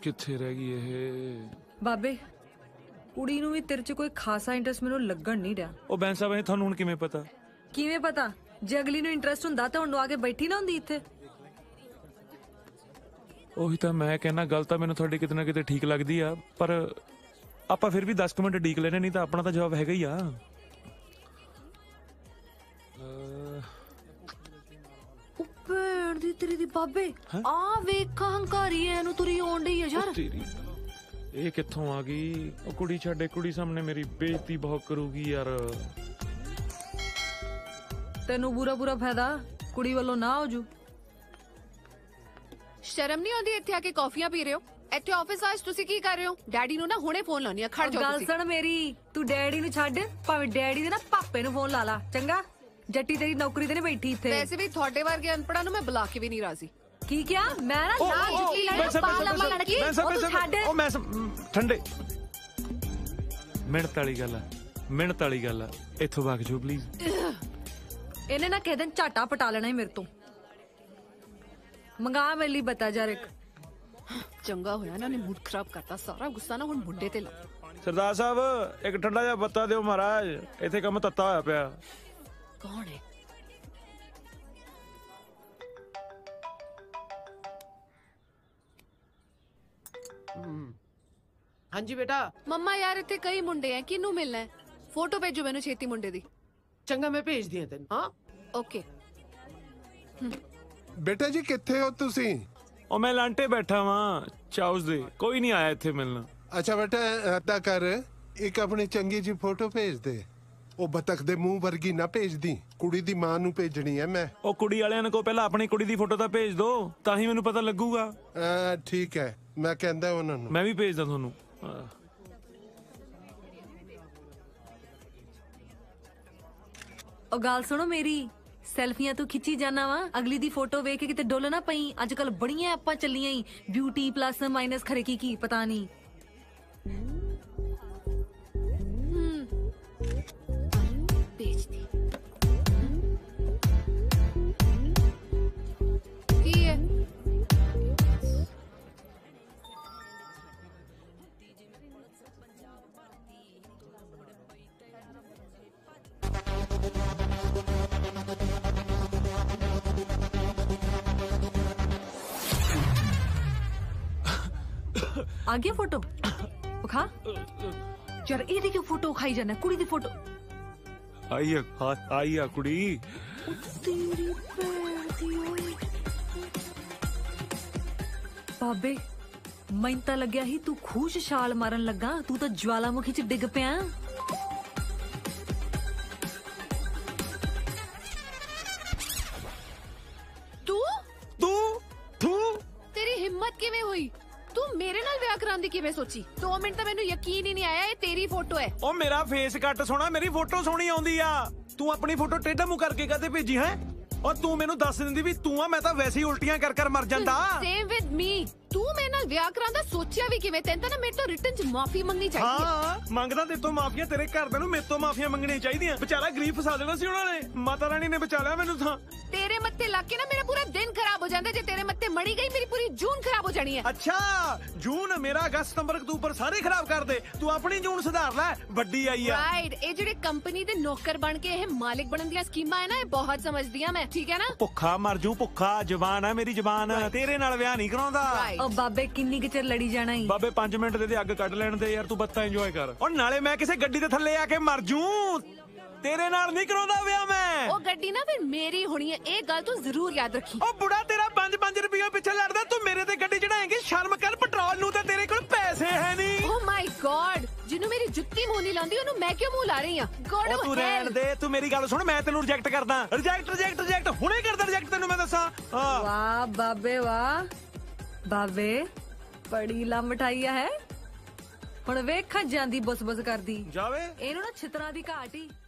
कित्थे रह गई ये बाबे कुड़ी नूं भी तेरे च कोई खासा इंटरेस्ट मैनूं लगण नहीं रहा। ओ बैंसा भाई थानू हुण किवें पता? किवें पता? जे अगली नूं इंटरेस्ट हुंदा तां हुण आके बैठी ना हुंदी इत्थे। ਉਹੀ ਤਾਂ ਮੈਂ ਕਹਿਣਾ ਗੱਲ ਤਾਂ ਮੈਨੂੰ ਤੁਹਾਡੀ ਕਿਤੇ ਨਾ ਕਿਤੇ ਠੀਕ ਲੱਗਦੀ ਆ ਪਰ ਆਪਾਂ ਫਿਰ ਵੀ 10 ਮਿੰਟ ਡੀਕ ਲੈਣੇ ਨਹੀਂ ਤਾਂ ਆਪਣਾ ਤਾਂ ਜਵਾਬ ਹੈਗਾ ਹੀ ਆ। ਭੈਣ ਦੀ ਤੇਰੀ ਦੀ ਬਾਬੇ ਆ ਵੇਖ ਹੰਕਾਰੀ ਐ ਨੂੰ ਤੁਰੀ ਆਉਣ ਡਈ ਆ ਯਾਰ। ਇਹ ਕਿੱਥੋਂ ਆ ਗਈ? ਉਹ ਕੁੜੀ ਛੱਡੇ, ਕੁੜੀ ਸਾਹਮਣੇ ਮੇਰੀ ਬੇਇੱਜ਼ਤੀ ਬਹੁਤ ਕਰੂਗੀ ਯਾਰ। ਤੈਨੂੰ ਬੁਰਾ ਬੁਰਾ ਫਾਇਦਾ ਕੁੜੀ ਵੱਲੋਂ ਨਾ ਹੋ ਜੂ। ਸ਼ਰਮ ਨਹੀਂ ਆਉਂਦੀ ਇੱਥੇ ਆ ਕੇ ਕਾਫੀਆਂ ਪੀ ਰਹੇ ਹੋ? ਇੱਥੇ ਆਫਿਸ ਆਜ ਤੁਸੀਂ ਕੀ ਕਰ ਰਹੇ ਹੋ? ਡੈਡੀ ਨੂੰ ਨਾ ਹੁਣੇ ਫੋਨ ਲਾਉਣੀ ਆ, ਖੜ ਜਾਓ ਤੁਸੀਂ। ਗੱਲ ਸੁਣ ਮੇਰੀ, ਤੂੰ ਡੈਡੀ ਨੂੰ ਛੱਡ ਭਾਵੇਂ ਡੈਡੀ ਦੇ ਨਾ ਪਾਪੇ ਨੂੰ ਫੋਨ ਲਾ ਲਾ ਚੰਗਾ। ਜੱਟੀ ਤੇਰੀ ਨੌਕਰੀ ਤੇ ਨਹੀਂ ਬੈਠੀ ਇੱਥੇ। ਵੈਸੇ ਵੀ ਤੁਹਾਡੇ ਵਰਗੇ ਅਨਪੜਾਂ ਨੂੰ ਮੈਂ ਬੁਲਾ ਕੇ ਵੀ ਨਹੀਂ ਰਾਜ਼ੀ। ਕੀ ਕਿਹਾ? ਮੈਂ ਨਾ ਨਾਲ ਜੁੱਤੀ ਲੈਣਾ ਪਾ ਲੰਮਾ ਲੜਕੀ ਉਹ ਛੱਡ। ਉਹ ਮੈਂ ਠੰਡੇ ਮਿਹਨਤ ਵਾਲੀ ਗੱਲ ਆ, ਮਿਹਨਤ ਵਾਲੀ ਗੱਲ ਆ। ਇੱਥੋਂ ਵਗ ਜਾਓ ਪਲੀਜ਼। ਇਹਨੇ ਨਾ ਕਿਸੇ ਦਿਨ ਝਾਟਾ ਪਟਾ ਲੈਣਾ ਹੀ ਮੇਰੇ ਤੋਂ। ਮੰਗਾ ਮੇਰੇ ਲਈ ਬਤਾ ਜਾ ਇੱਕ। ਚੰਗਾ ਹੋਇਆ ਇਹਨਾਂ ਨੇ ਮੂਡ ਖਰਾਬ ਕਰਤਾ, ਸਾਰਾ ਗੁੱਸਾ ਨਾ ਹੁਣ ਮੁੰਡੇ ਤੇ ਲਾ। ਸਰਦਾਰ ਸਾਹਿਬ ਇੱਕ ਠੰਡਾ ਜਿਹਾ ਬੱਤਾ ਦਿਓ ਮਹਾਰਾਜ, ਇੱਥੇ ਕੰਮ ਤੱਤਾ ਹੋਇਆ ਪਿਆ। ਕੌਣ ਹੈ? हाँ जी बेटा। मम्मा यार इतने कई मुंडे हैं, किन्नू मिलना है? फोटो भेजो मैनू छेती मुंडे दी। चंगा मैं भेज दिया तेन। हाँ ओके। बेटा जी किथे हो तुसी? ओ मैं लांटे बैठा वां चाउस दे, कोई नहीं आया इत्थे मिलना। अच्छा बेटा अदा कर, एक अपनी चंगी जी फोटो भेज दे। ओ बतख दे मुंह वर्गी ना भेज दी, कुड़ी दी मां नू भेजनी है मैं। ओ कुड़ी वालियां को पहला अपनी कुड़ी दी फोटो तां भेज दो, तां ही मैनू पता लगूगा। ठीक है मैं कहंदा उन्हां नू। मैं भी भेजदा थानू। ओ गाल सुनो मेरी, सैल्फियां तू खिंची जाना वा, अगली दी फोटो वेख के किते डोल ना पई। अजकल बड़ियां ऐपां चलियां ही, ब्यूटी प्लस माइनस खरे की पता नहीं। भेज दी। की है? आ गया फोटो खा यार। ए क्यों फोटो खाई जाना? कुड़ी दी फोटो आई आ कुड़ी। तेरी भैन दी ओए। बाबे मैं तां लग्या ही तू खूश छाल मारन लगा, तू तो ज्वालामुखी च डिग पिया। तू तेरी हिम्मत किवें हुई? तू मेरे नाल विआह करांदी किवें सोची? 2 मिनट तो मैनू यकीन ही नहीं आया ये तेरी फोटो है। ओ मेरा फेस कट सोना, मेरी फोटो सोहनी आउंदी आ। तू अपनी फोटो टेढ़ा मुंह करके कदे भेजी है? और तू मैनू दस दिंदी भी तू आ, मैं तां वैसे ही उल्टियां कर मर जांदा। Same with me. तू मेरे नाल विआह करांदा सोचिया भी किवें? तैਨੂੰ ना मेरे तो रिटर्न च माफी मंगनी चाहिए। हाँ मंगदा ते तो माफिया, तेरे घरदे नू मेरे तो माफिया मंगनी चाहिए। बेचारा गरीब फसा देना सी उन्हां ने, माता रानी ने बचा लिया मैनू। तां तेरे मत्थे लग के ना मेरा पूरा दिन खराब हो जाता। जे तेरे मत्थे मड़ी गई मेरी पूरी जून खराब हो जानी है। अच्छा जून मेरा अगस्त सितंबर अक्तूबर सारे खराब कर दे, तू अपनी जून सुधार लै। बड्डी आई आ राइट। ए जेडे कंपनी दे नौकर बन के ये मालिक बनन दी स्कीमां है ना, ये बहुत समझदी हां मैं, ठीक है ना? भुखा मर जू भुखा, जवान है मेरी जवान। तेरे नाल विआह नहीं कराउंदा। ओ बाबे किन्नी के चिर लड़ी जाना ही? बाबे 5 मिनट दे अग कढ लैण दे यार, तू बत्ता इंजॉय कर। और नाले मैं किसे गड्डी दे थल्ले आके मर जू, तेरे नाल नहीं कराउंदा विआह मैं। ओ गड्डी ना फिर मेरी होनी है, ए गल तू जरूर याद रखी। ओ बुढ़ा तेरा 5-5 रुपया पिछे लड़दा, तू मेरे ते गड्डी चढ़ाएंगी? शर्म कर, पेट्रोल नू ते तेरे कोल पैसे है नहीं। ओ माय गॉड, जिन्नू मेरी जुत्ती मुंह नहीं लाउंदी ओनू मैं क्यों मुंह ला रही हां? गॉड तू रहन दे, तू मेरी गल सुन, मैं तेनू रिजेक्ट करदा। रिजेक्ट हुणे करदा रिजेक्ट, तेनू मैं दसां। वाह बाबे वाह, बाबे बड़ी लमटाइया है। हुण वेख जांदी बुस बुस करदी जावे एनू ना छितरां दी घाट ही।